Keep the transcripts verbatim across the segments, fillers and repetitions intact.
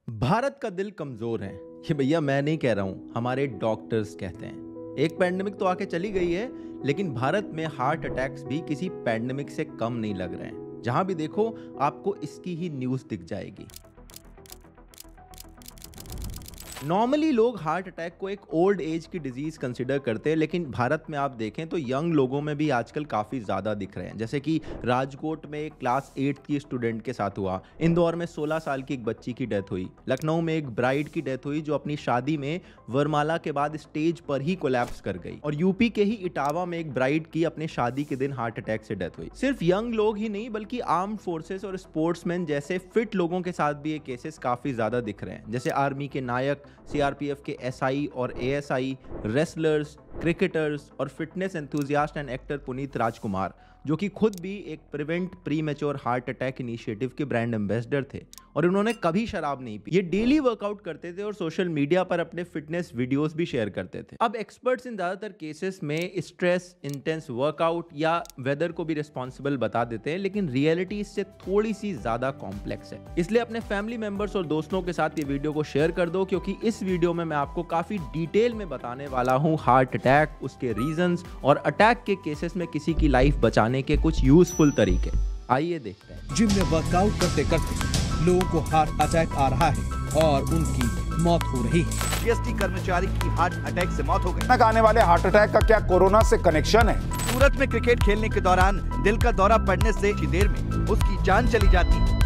भारत का दिल कमजोर है। ये भैया मैं नहीं कह रहा हूँ, हमारे डॉक्टर्स कहते हैं। एक पैंडेमिक तो आके चली गई है, लेकिन भारत में हार्ट अटैक्स भी किसी पैंडेमिक से कम नहीं लग रहे हैं। जहां भी देखो आपको इसकी ही न्यूज दिख जाएगी। नॉर्मली लोग हार्ट अटैक को एक ओल्ड एज की डिजीज कंसिडर करते हैं, लेकिन भारत में आप देखें तो यंग लोगों में भी आजकल काफ़ी ज़्यादा दिख रहे हैं। जैसे कि राजकोट में एक क्लास एट की स्टूडेंट के साथ हुआ, इंदौर में सोलह साल की एक बच्ची की डेथ हुई, लखनऊ में एक ब्राइड की डेथ हुई जो अपनी शादी में वरमाला के बाद स्टेज पर ही कोलैप्स कर गई, और यूपी के ही इटावा में एक ब्राइड की अपने शादी के दिन हार्ट अटैक से डेथ हुई। सिर्फ यंग लोग ही नहीं बल्कि आर्म्ड फोर्सेस और स्पोर्ट्समैन जैसे फिट लोगों के साथ भी ये केसेस काफ़ी ज़्यादा दिख रहे हैं। जैसे आर्मी के नायक, सीआरपीएफ के एसआई और एएसआई, रेसलर्स, क्रिकेटर्स और fitness enthusiast and actor Puneeth Rajkumar, जो कि खुद भी एक prevent premature heart attack initiative के ब्रांड एम्बेसडर थे, और उन्होंने कभी शराब नहीं पी। ये डेली वर्कआउट करते थे और सोशल मीडिया पर अपने फिटनेस वीडियोस भी शेयर करते थे। अब एक्सपर्ट्स इन ज्यादातर केसेस में स्ट्रेस, इंटेंस वर्कआउट या वेदर को भी रिस्पॉन्सिबल बता देते हैं, लेकिन रियलिटी इससे थोड़ी सी ज्यादा कॉम्प्लेक्स है। इसलिए अपने फैमिली मेंबर्स और दोस्तों के साथ ये वीडियो को शेयर कर दो, क्योंकि इस वीडियो में मैं आपको काफी डिटेल में बताने वाला हूँ हार्ट अटैक, उसके रीजंस और अटैक के केसेस में किसी की लाइफ बचाने के कुछ यूजफुल तरीके। आइए देखते हैं। जिम में वर्कआउट करते करते लोगों को हार्ट अटैक आ रहा है और उनकी मौत हो रही है। जीएसटी कर्मचारी की हार्ट अटैक से मौत हो गई। अचानक आने वाले हार्ट अटैक का क्या कोरोना से कनेक्शन है? सूरत में क्रिकेट खेलने के दौरान दिल का दौरा पड़ने से कुछ देर में उसकी जान चली जाती है।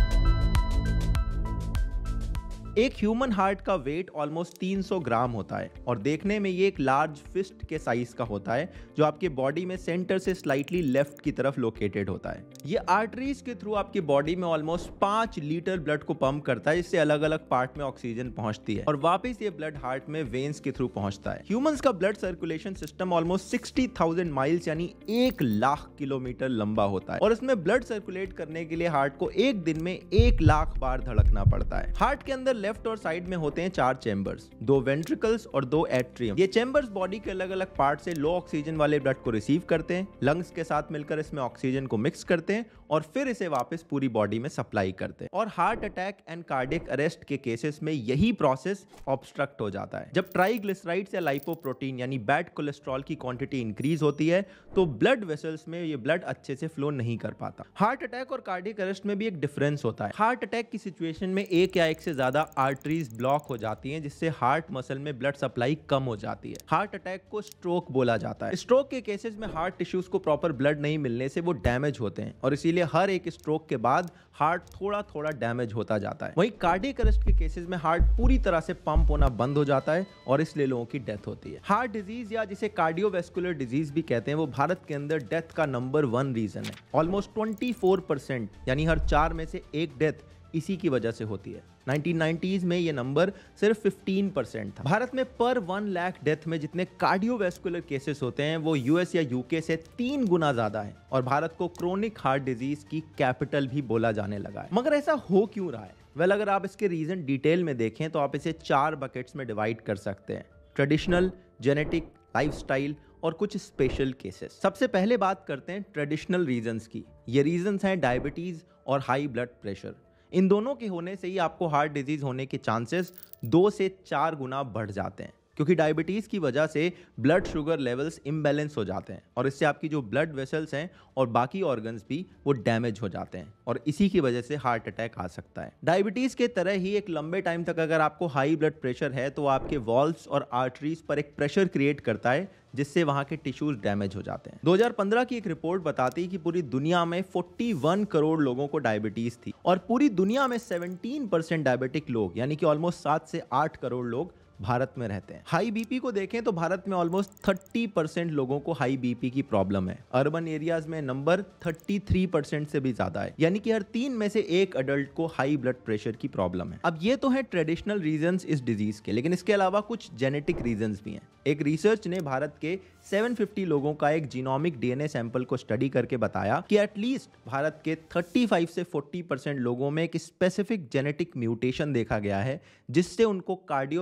एक ह्यूमन हार्ट का वेट ऑलमोस्ट तीन सौ ग्राम होता है, और देखने में ये एक लार्ज फिस्ट के साइज का होता है, जो आपके बॉडी में सेंटर से स्लाइटली लेफ्ट की तरफ लोकेटेड होता है। ये आर्टरीज के थ्रू आपकी बॉडी में ऑलमोस्ट पांच लीटर ब्लड को पंप करता है, जिससे अलग अलग पार्ट में ऑक्सीजन पहुंचती है, और वापस ये ब्लड हार्ट में वेन्स के थ्रू पहुंचता है। ह्यूमंस का blood circulation system almost sixty thousand miles यानी एक लाख किलोमीटर लंबा होता है, और इसमें ब्लड सर्कुलेट करने के लिए हार्ट को एक दिन में एक लाख बार धड़कना पड़ता है। हार्ट के अंदर लेफ्ट और साइड में होते हैं चार चेंबर्स, दो वेंट्रिकल्स और दो एट्रियम। ये चेंबर्स बॉडी के अलग अलग पार्ट से लो ऑक्सीजन वाले ब्लड को रिसीव करते हैं, लंग्स के साथ मिलकर इसमें ऑक्सीजन को मिक्स करते हैं और फिर इसे वापस पूरी बॉडी में सप्लाई करते हैं। और heart attack and cardiac arrest के केसेस में यही प्रोसेस ऑब्स्ट्रक्ट हो जाता है। जब ट्राइग्लिसराइड्स या लाइपोप्रोटीन यानी बैड कोलेस्ट्रॉल की क्वांटिटी इंक्रीज होती है, तो ब्लड वेसल्स में ये ब्लड अच्छे से फ्लो नहीं कर पाता। हार्ट अटैक और कार्डियक अरेस्ट में भी एक डिफरेंस होता है। हार्ट अटैक की सिचुएशन में एक या एक से ज्यादा आर्टरीज ब्लॉक हो जाती हैं, जिससे हार्ट मसल में ब्लड सप्लाई कम हो जाती है। हार्ट अटैक को स्ट्रोक बोला जाता है। स्ट्रोक के केसेस में हार्ट टिश्यूज को प्रॉपर ब्लड नहीं मिलने से वो डैमेज होते हैं, और इसीलिए हर एक स्ट्रोक के बाद हार्ट थोड़ा थोड़ा डैमेज होता जाता है। वहीं कार्डियक अरेस्ट के केसेस में हार्ट पूरी तरह से पंप होना बंद हो जाता है, और इसलिए लोगों की डेथ होती है। हार्ट डिजीज या जिसे कार्डियोवैस्कुलर डिजीज भी कहते हैं, वो भारत के अंदर डेथ का नंबर वन रीजन है। ऑलमोस्ट ट्वेंटी फोर परसेंट यानी हर चार में से एक डेथ इसी की वजह से होती है। नाइनटीन नाइंटीज़ में ये नंबर सिर्फ पंद्रह परसेंट था। भारत में पर वन लाख डेथ में जितने कार्डियोवैस्कुलर केसेस होते हैं, वो यूएस या यूके से तीन गुना ज्यादा है, और भारत को क्रोनिक हार्ट डिजीज की कैपिटल भी बोला जाने लगा है। मगर ऐसा हो क्यों रहा है? वेल, अगर आप इसके रीजन डिटेल में देखें तो आप इसे चार बकेट्स में डिवाइड कर सकते हैं: ट्रेडिशनल, जेनेटिक, लाइफस्टाइल और कुछ स्पेशल केसेस। सबसे पहले बात करते हैं ट्रेडिशनल रीजंस की। ये रीजंस हैं डायबिटीज और हाई ब्लड प्रेशर। इन दोनों के होने से ही आपको हार्ट डिजीज होने के चांसेस दो से चार गुना बढ़ जाते हैं, क्योंकि डायबिटीज की वजह से ब्लड शुगर लेवल्स इम्बैलेंस हो जाते हैं, और इससे आपकी जो ब्लड वेसल्स हैं और बाकी ऑर्गन्स भी वो डैमेज हो जाते हैं, और इसी की वजह से हार्ट अटैक आ सकता है। डायबिटीज के तरह ही एक लंबे टाइम तक अगर आपको हाई ब्लड प्रेशर है, तो आपके वॉल्व्स और आर्टरीज पर एक प्रेशर क्रिएट करता है, जिससे वहां के टिश्यूज डैमेज हो जाते हैं। दो हज़ार पंद्रह की एक रिपोर्ट बताती है कि पूरी दुनिया में इकतालीस करोड़ लोगों को डायबिटीज थी, और पूरी दुनिया में सत्रह परसेंट डायबिटिक लोग यानी कि ऑलमोस्ट सात से आठ करोड़ लोग भारत में रहते हैं। हाई बीपी को देखें तो भारत में ऑलमोस्ट तीस परसेंट लोगों को हाई बीपी की प्रॉब्लम है। अर्बन एरियाज में नंबर तैंतीस परसेंट से भी ज्यादा है, यानी कि हर तीन में से एक अडल्ट को हाई ब्लड प्रेशर की प्रॉब्लम है। अब ये तो है ट्रेडिशनल रीजंस इस डिजीज के, लेकिन इसके अलावा कुछ जेनेटिक रीजंस भी हैं। एक रिसर्च ने भारत के सात सौ पचास लोगों का एक जीनोमिक डीएनए सैंपल को स्टडी करके बताया कि एटलीस्ट भारत के पैंतीस से चालीस परसेंट लोगों में एक स्पेसिफिक जेनेटिक म्यूटेशन देखा गया है, जिससे उनको कार्डियोवैस्कुलर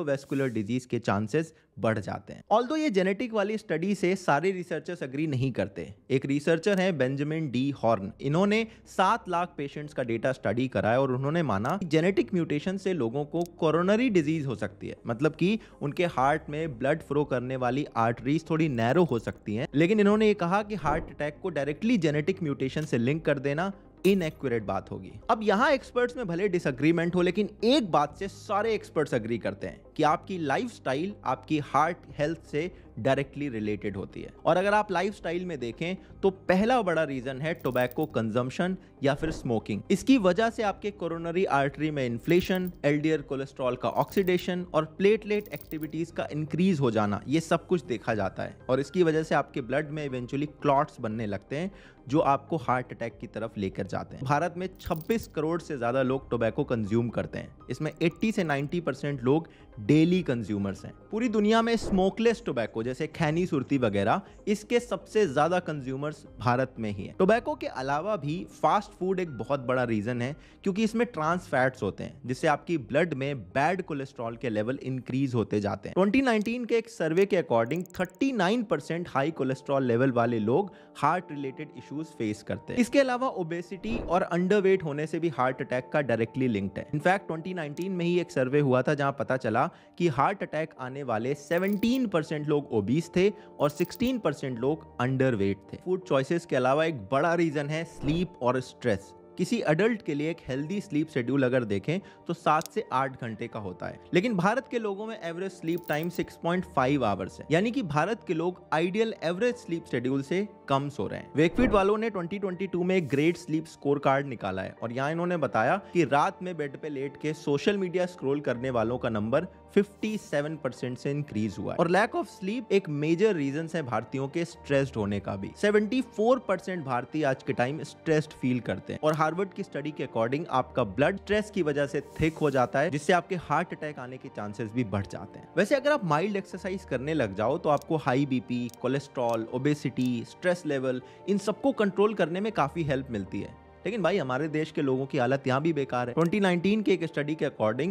कार्डियोवैस्कुलर डिजीज के चांसेस बढ़ जाते हैं। ऑल्दो ये जेनेटिक वाली स्टडी से सारे रिसर्चर्स अग्री नहीं करते। एक रिसर्चर है बेंजामिन डी हॉर्न, इन्होंने सात लाख पेशेंट्स का डेटा स्टडी करा है और उन्होंने माना कि जेनेटिक म्यूटेशन से लोगों को कोरोनरी डिजीज हो सकती है, मतलब कि उनके हार्ट में ब्लड फ्लो करने वाली आर्टरीज थोड़ी नैरो हो सकती हैं। लेकिन इन्होंने ये कहा कि हार्ट अटैक को डायरेक्टली जेनेटिक म्यूटेशन से लिंक कर देना इनएक्यूरेट बात होगी। अब यहां एक्सपर्ट्स में भले डिसएग्रीमेंट हो, लेकिन एक बात से सारे एक्सपर्ट्स एग्री करते हैं कि आपकी लाइफस्टाइल आपकी हार्ट हेल्थ से डायरेक्टली रिलेटेड होती है। और अगर आप लाइफस्टाइल में देखें तो पहला बड़ा रीजन है टोबैको कंजम्पशन या फिर स्मोकिंग। इसकी वजह से आपके कोरोनरी आर्टरी में इन्फ्लेशन, एलडीएल कोलेस्ट्रॉल का ऑक्सीडेशन और प्लेटलेट एक्टिविटीज का इंक्रीज हो जाना, ये सब कुछ देखा जाता है। और इसकी वजह से आपके ब्लड में इवेंचुअली क्लॉट्स बनने लगते हैं जो आपको हार्ट अटैक की तरफ लेकर जाते हैं। भारत में छब्बीस करोड़ से ज्यादा लोग टोबैको कंज्यूम करते हैं। इसमें अस्सी से नब्बे परसेंट लोग डेली कंज्यूमर्स हैं। पूरी दुनिया में स्मोकलेस टोबैको जैसे खैनी सुरती वगैरह, इसके सबसे ज्यादा कंज्यूमर्स भारत में ही है। टोबैको के अलावा भी फास्ट फूड एक बहुत बड़ा रीजन है, क्योंकि इसमें ट्रांस फैट्स होते हैं जिससे आपकी ब्लड में बैड कोलेस्ट्रॉल के लेवल इंक्रीज होते जाते हैं। ट्वेंटी नाइनटीन के एक सर्वे के अकॉर्डिंग उनतालीस परसेंट हाई कोलेस्ट्रॉल लेवल वाले लोग हार्ट रिलेटेड इश्यूज फेस करते हैं। इसके अलावा ओबेसिटी और अंडरवेट होने से भी हार्ट अटैक का डायरेक्टली लिंक्ड है। इनफैक्ट ट्वेंटी नाइनटीन में ही एक सर्वे हुआ था जहां पता चला कि हार्ट अटैक आने वाले सत्रह परसेंट लोग ओबीस थे और सोलह परसेंट लोग अंडरवेट थे। फूड चॉइसेस के अलावा एक बड़ा रीजन है स्लीप और स्ट्रेस। किसी अडल्ट के लिए एक हेल्दी स्लीप शेड्यूल अगर देखें तो सात से आठ घंटे का होता है, लेकिन भारत के लोगों में एवरेज स्लीप टाइम छह पॉइंट पाँच आवर्स है, यानी कि भारत के लोग आइडियल एवरेज स्लीप शेड्यूल से कम सो रहे हैं। वेकफील्ड वालों ने ट्वेंटी ट्वेंटी टू में एक ग्रेट स्लीप स्कोर कार्ड निकाला है और यहाँ इन्होंने बताया कि रात में बेड पे लेट के सोशल मीडिया स्क्रॉल करने वालों का नंबर सत्तावन परसेंट से इंक्रीज हुआ है। और लैक ऑफ स्लीप एक मेजर रीजन है भारतीयों के स्ट्रेस्ड होने का भी। चौहत्तर परसेंट भारतीय आज के टाइम स्ट्रेस्ड फील करते हैं और हार्वर्ड की स्टडी के अकॉर्डिंग आपका ब्लड स्ट्रेस की वजह से थिक हो जाता है, जिससे आपके हार्ट अटैक आने के चांसेस भी बढ़ जाते हैं। वैसे अगर आप माइल्ड एक्सरसाइज करने लग जाओ तो आपको high BP, cholesterol, obesity, stress level, इन सबको कंट्रोल करने में काफी हेल्प मिलती है। लेकिन भाई हमारे देश के लोगों की हालत यहाँ भी बेकार है। ट्वेंटी नाइनटीन के एक स्टडी के अकॉर्डिंग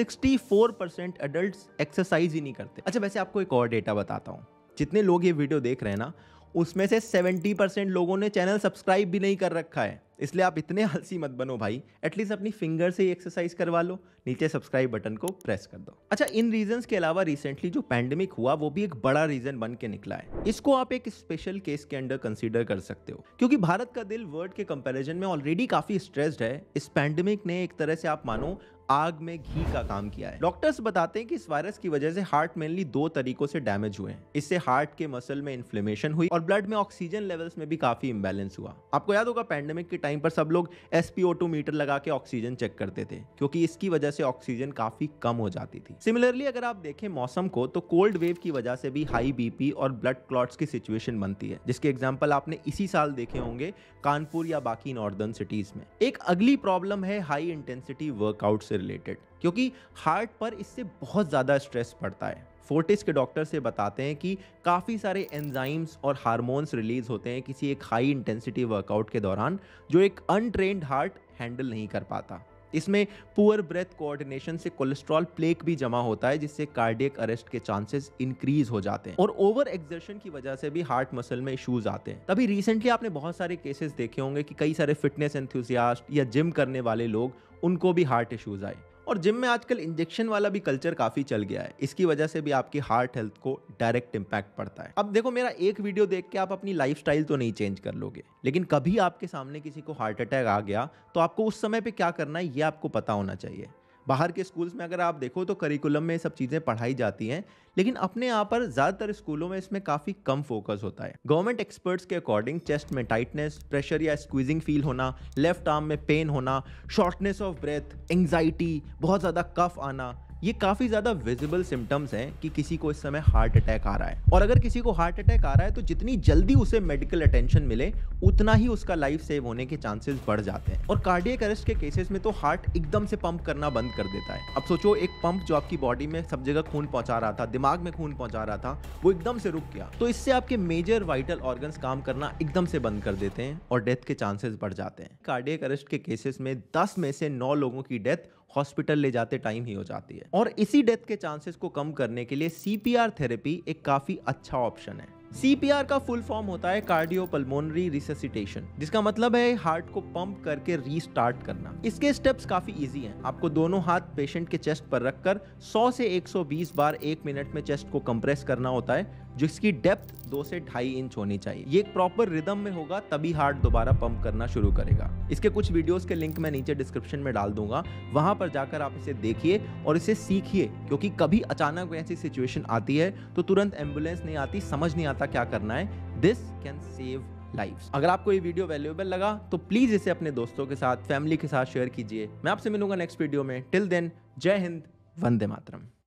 चौंसठ परसेंट एडल्ट्स एक्सरसाइज ही नहीं करते। अच्छा, वैसे आपको एक और डेटा बताता हूँ। जितने लोग ये वीडियो देख रहे हैं ना, उसमें से सत्तर परसेंट लोगों ने चैनल सब्सक्राइब भी नहीं कर रखा है। इसलिए आप इतने आलसी मत बनो भाई, एटलीस्ट अपनी फिंगर से ही एक्सरसाइज करवा लो, नीचे सब्सक्राइब बटन को प्रेस कर दो। अच्छा, इन रीजंस के अलावा रिसेंटली जो पैंडेमिक हुआ वो भी एक बड़ा रीजन बन के निकला है। इसको आप एक स्पेशल केस के अंडर कंसीडर कर सकते हो, क्योंकि भारत का दिल वर्ल्ड के कंपैरिजन में ऑलरेडी काफी स्ट्रेस्ड है। इस पैंडेमिक ने एक तरह से आप मानो आग में घी का काम किया है। डॉक्टर्स बताते हैं कि इस वायरस की वजह से हार्ट मेनली दो तरीकों से डैमेज हुए हैं। इससे हार्ट के मसल में इन्फ्लेमेशन हुई और ब्लड में ऑक्सीजन लेवल्स में भी काफी इंबैलेंस हुआ। आपको याद होगा पैंडेमिक के टाइम पर सब लोग S P O two meter लगा के ऑक्सीजन चेक करते थे, क्योंकि इसकी वजह से ऑक्सीजन काफी कम हो जाती थी। सिमिलरली अगर आप देखें मौसम को, तो कोल्ड वेव की वजह से भी हाई बीपी और ब्लड क्लॉट्स की सिचुएशन बनती है, जिसके एग्जांपल आपने इसी साल देखे होंगे कानपुर या बाकी नॉर्दर्न सिटीज में। एक अगली प्रॉब्लम है हाई इंटेंसिटी वर्कआउट से रिलेटेड, क्योंकि हार्ट पर इससे बहुत ज्यादा स्ट्रेस पड़ता है। फोर्टिस के डॉक्टर से बताते हैं कि काफ़ी सारे एंजाइम्स और हार्मोन्स रिलीज होते हैं किसी एक हाई इंटेंसिटी वर्कआउट के दौरान, जो एक अनट्रेन्ड हार्ट हैंडल नहीं कर पाता। इसमें पुअर ब्रेथ कोऑर्डिनेशन से कोलेस्ट्रॉल प्लेक भी जमा होता है, जिससे कार्डियक अरेस्ट के चांसेस इंक्रीज हो जाते हैं और ओवर एक्सर्शन की वजह से भी हार्ट मसल में इश्यूज आते हैं। तभी रिसेंटली आपने बहुत सारे केसेस देखे होंगे कि कई सारे फिटनेस एंथुसियास्ट या जिम करने वाले लोग, उनको भी हार्ट इश्यूज आए। और जिम में आजकल इंजेक्शन वाला भी कल्चर काफी चल गया है। इसकी वजह से भी आपकी हार्ट हेल्थ को डायरेक्ट इंपैक्ट पड़ता है। अब देखो, मेरा एक वीडियो देख के आप अपनी लाइफस्टाइल तो नहीं चेंज कर लोगे, लेकिन कभी आपके सामने किसी को हार्ट अटैक आ गया तो आपको उस समय पे क्या करना है ये आपको पता होना चाहिए। बाहर के स्कूल्स में अगर आप देखो तो करिकुलम में सब चीज़ें पढ़ाई जाती हैं, लेकिन अपने यहाँ पर ज़्यादातर स्कूलों में इसमें काफ़ी कम फोकस होता है। गवर्नमेंट एक्सपर्ट्स के अकॉर्डिंग चेस्ट में टाइटनेस, प्रेशर या स्क्वीजिंग फील होना, लेफ्ट आर्म में पेन होना, शॉर्टनेस ऑफ ब्रेथ, एंग्जाइटी, बहुत ज़्यादा कफ आना, ये काफ़ी ज़्यादा विजिबल सिम्टम्स हैं कि किसी को इस समय हार्ट अटैक आ रहा है। और अगर किसी को हार्ट अटैक आ रहा है तो जितनी जल्दी उसे मेडिकल अटेंशन मिले उतना ही उसका लाइफ सेव होने के चांसेस बढ़ जाते हैं। और कार्डियक अरेस्ट के केसेस में तो हार्ट एकदम से पंप करना बंद कर देता है। अब सोचो, एक पंप जो आपकी बॉडी में सब जगह खून पहुंचा रहा था, दिमाग में खून पहुंचा रहा था, वो एकदम से रुक गया, तो इससे आपके मेजर वाइटल ऑर्गन्स काम करना एकदम से बंद कर देते हैं और डेथ के चांसेस बढ़ जाते हैं। कार्डियक अरेस्ट के केसेस में दस में से नौ लोगों की डेथ हॉस्पिटल ले जाते टाइम ही हो जाती है। और इसी डेथ के चांसेस को कम करने के लिए सीपीआर थेरेपी एक काफी अच्छा ऑप्शन है। सीपीआर का फुल फॉर्म होता है कार्डियोपल्मोनरी रिससिटेशन, जिसका मतलब है हार्ट को पंप करके रीस्टार्ट करना। इसके स्टेप्स काफी इजी हैं। आपको दोनों हाथ पेशेंट के चेस्ट पर रखकर सौ से एक सौ बीस बार एक मिनट में चेस्ट को कंप्रेस करना होता है, जिसकी डेप्थ दो से ढाई इंच होनी चाहिए। ये एक प्रॉपर रिदम में होगा, तभी हार्ट दोबारा पंप करना शुरू करेगा। इसके कुछ वीडियोस के लिंक मैं नीचे डिस्क्रिप्शन में डाल दूंगा, वहां पर जाकर आप इसे देखिए और इसे सीखिए, क्योंकि कभी अचानक ऐसी सिचुएशन आती है तो तुरंत एम्बुलेंस नहीं आती, समझ नहीं आता क्या करना है। This can save lives. अगर आपको ये वीडियो वैल्यूएबल लगा तो प्लीज इसे अपने दोस्तों के साथ, फैमिली के साथ शेयर कीजिए। मैं आपसे मिलूंगा नेक्स्ट वीडियो में। टिल देन, जय हिंद, वंदे मातरम।